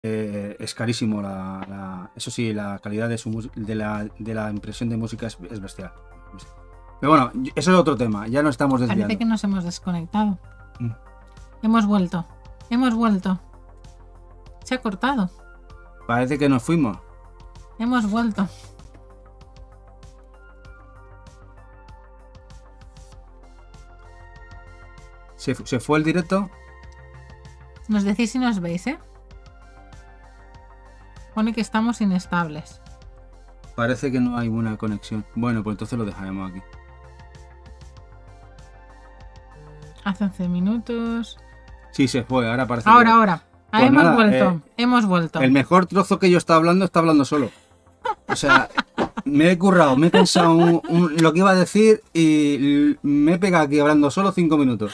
Es carísimo. Eso sí, la calidad de la impresión de música es bestial. Pero bueno, eso es otro tema. Ya no estamos Parece desviando. que nos hemos desconectado. Mm. Hemos vuelto. Hemos vuelto. Se ha cortado. Parece que nos fuimos. Hemos vuelto. Se fue el directo. Nos decís si nos veis, ¿eh? Pone que estamos inestables. Parece que no hay buena conexión. Bueno, pues entonces lo dejaremos aquí. Hace 11 minutos. Sí, se fue. Ahora parece Ahora. Pues hemos nada, vuelto. Hemos vuelto. el mejor trozo que yo está hablando solo. O sea, me he currado, me he pensado lo que iba a decir y me he pegado aquí hablando solo 5 minutos.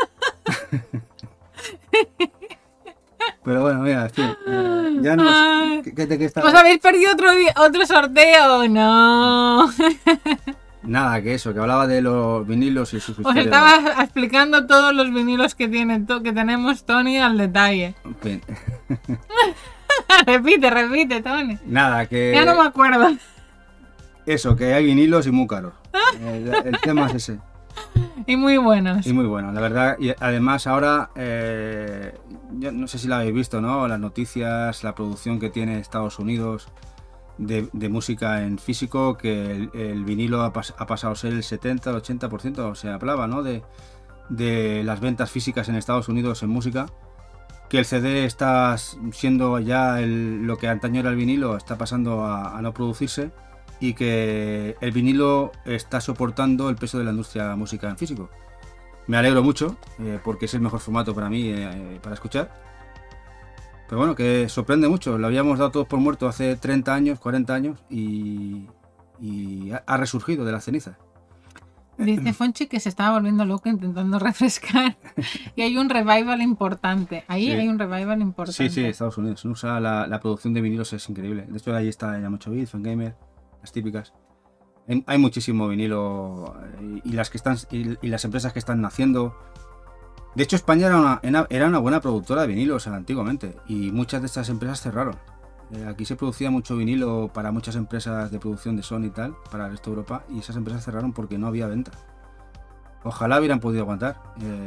Pero bueno, mira, sí, ya no Ay. sé. ¿De qué está? ¿Os habéis perdido otro sorteo? No. Nada, que eso, que hablaba de los vinilos y sus Os historias. estaba explicando todos los vinilos que que tenemos Tony al detalle. En fin. repite, Tony. Nada, que Ya no me acuerdo. eso, que hay vinilos y muy caros. El tema es ese. Y muy buenos. Y muy bueno, la verdad. Y además ahora, yo no sé si la habéis visto, ¿no? Las noticias, la producción que tiene Estados Unidos de música en físico, que el vinilo ha pasado a ser el 70, el 80%, se hablaba, ¿no? De las ventas físicas en Estados Unidos en música. Que el CD está siendo ya lo que antaño era el vinilo, está pasando a no producirse. Y que el vinilo está soportando el peso de la industria de la música en físico. Me alegro mucho, porque es el mejor formato para mí para escuchar. Pero bueno, que sorprende mucho. Lo habíamos dado todos por muerto hace 30 años, 40 años y ha resurgido de las cenizas. Dice Fonchi que se estaba volviendo loco intentando refrescar. Y hay un revival importante. Ahí Sí. hay un revival importante. Sí, Estados Unidos. Usa la producción de vinilos, es increíble. De hecho, ahí está ya 8-bit, Fangamer, las típicas. Hay muchísimo vinilo y las empresas que están naciendo. De hecho, España era una buena productora de vinilos antiguamente y muchas de estas empresas cerraron. Aquí se producía mucho vinilo para muchas empresas de producción de Sony y tal, para el resto de Europa, y esas empresas cerraron porque no había venta. Ojalá hubieran podido aguantar.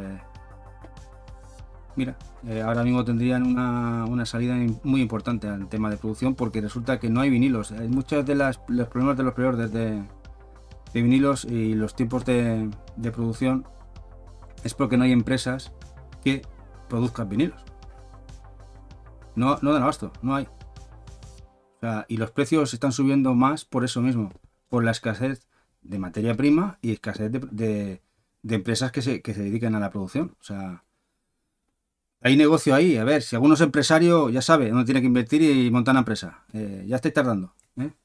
Mira, ahora mismo tendrían una salida muy importante al tema de producción porque resulta que no hay vinilos. Hay muchos de los problemas de los peores de vinilos y los tiempos de producción es porque no hay empresas que produzcan vinilos. No dan abasto, no hay. O sea, y los precios están subiendo más por eso mismo, por la escasez de materia prima y escasez de empresas que se dediquen a la producción. O sea, hay negocio ahí. A ver, si alguno es empresario, ya sabe dónde tiene que invertir y montar una empresa. Ya estáis tardando.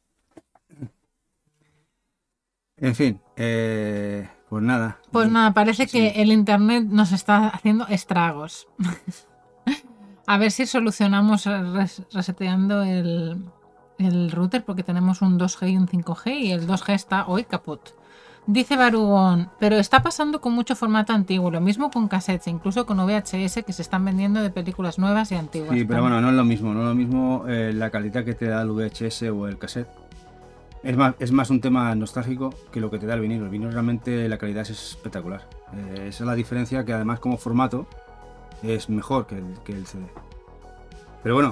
En fin, pues nada. Pues nada, parece Sí. que el internet nos está haciendo estragos. A ver si solucionamos reseteando el router, porque tenemos un 2G y un 5G y el 2G está hoy caput. Dice Barugón, pero está pasando con mucho formato antiguo, lo mismo con cassettes, incluso con VHS que se están vendiendo de películas nuevas y antiguas. Sí, pero bueno, no es lo mismo, la calidad que te da el VHS o el cassette. Es más un tema nostálgico que lo que te da el vinilo. El vinilo realmente la calidad es espectacular. Esa es la diferencia, que además como formato es mejor que el CD. Pero bueno,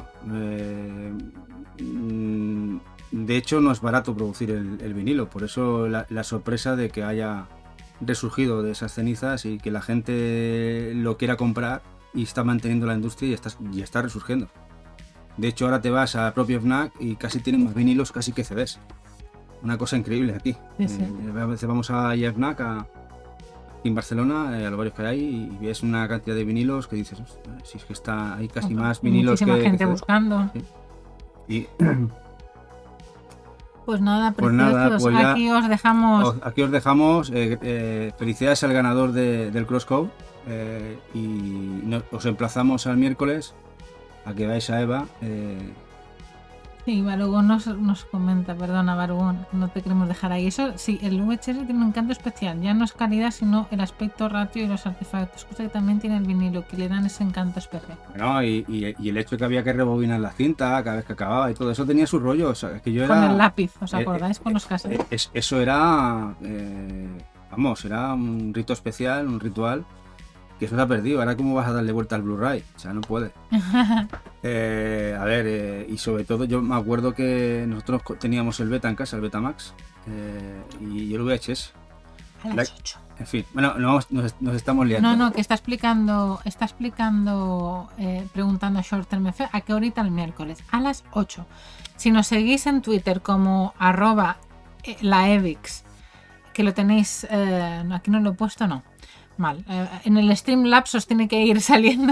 de hecho no es barato producir el vinilo, por eso la sorpresa de que haya resurgido de esas cenizas y que la gente lo quiera comprar y está manteniendo la industria y está resurgiendo. De hecho ahora te vas a propio FNAC y casi tienen más vinilos casi que CDs. Una cosa increíble aquí. Sí. A veces vamos a FNAC en Barcelona, a los varios que hay, y ves una cantidad de vinilos que dices, si es que hay casi más vinilos muchísima que gente CDs. buscando. Sí. Y pues nada, pues nada, pues ya aquí os dejamos. Aquí os dejamos. Felicidades al ganador del CrossCode. Y os emplazamos al miércoles a que veáis a Eva Sí, Barugón nos comenta, perdona, Barugón, no te queremos dejar ahí. Eso sí, el VHS tiene un encanto especial. Ya no es calidad, sino el aspecto ratio y los artefactos. Cosa que también tiene el vinilo, que le dan ese encanto especial. Bueno, y el hecho de que había que rebobinar la cinta cada vez que acababa y todo eso tenía su rollo. O sea, es que yo Con era. el lápiz, ¿os acordáis? Con los cassettes. Eso era. Vamos, era un rito especial, un ritual. Que eso se ha perdido. Ahora, ¿cómo vas a darle vuelta al Blu-ray? O sea, no puede. A ver, y sobre todo, yo me acuerdo que nosotros teníamos el Beta en casa, el Betamax, y el VHS. A las 8. En fin, bueno, nos estamos liando. No, que está explicando, preguntando a Short Term Effect a qué horita el miércoles. A las 8. Si nos seguís en Twitter como @laevix, que lo tenéis, aquí no lo he puesto, no. Mal. En el Streamlabs os tiene que ir saliendo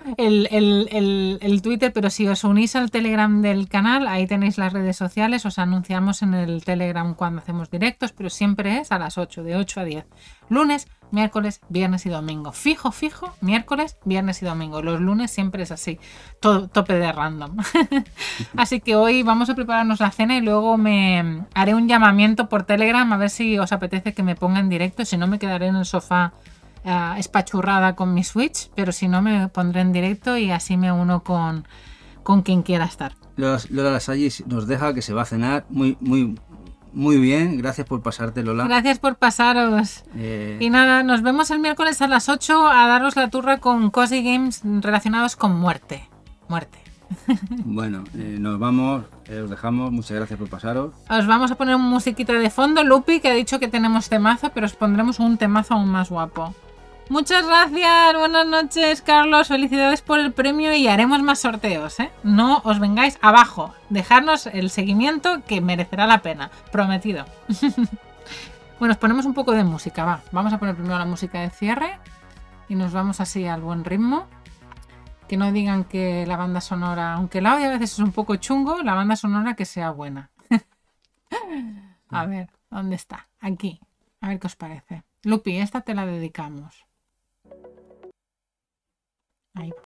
el Twitter, pero si os unís al Telegram del canal, ahí tenéis las redes sociales, os anunciamos en el Telegram cuando hacemos directos, pero siempre es a las 8, de 8 a 10. Lunes, miércoles, viernes y domingo. Fijo, miércoles, viernes y domingo. Los lunes siempre es así, tope de random. Así que hoy vamos a prepararnos la cena y luego me haré un llamamiento por Telegram a ver si os apetece que me ponga en directo, si no me quedaré en el sofá espachurrada con mi Switch, pero si no me pondré en directo y así me uno con quien quiera estar. Lola Lasallis nos deja que se va a cenar muy bien. Gracias por pasarte, Lola. Gracias por pasaros. Y nada, nos vemos el miércoles a las 8 a daros la turra con Cozy Games relacionados con muerte. Bueno, nos vamos, os dejamos. Muchas gracias por pasaros. Os vamos a poner un musiquita de fondo. Lupi, que ha dicho que tenemos temazo, pero os pondremos un temazo aún más guapo. Muchas gracias, buenas noches, Carlos, felicidades por el premio y haremos más sorteos, ¿eh? No os vengáis abajo, dejadnos el seguimiento que merecerá la pena, prometido. Bueno, os ponemos un poco de música, va. Vamos a poner primero la música de cierre y nos vamos así al buen ritmo. Que no digan que la banda sonora, aunque el audio a veces es un poco chungo, la banda sonora que sea buena. A ver, ¿dónde está? Aquí. A ver qué os parece. Lupi, esta te la dedicamos. Ahí.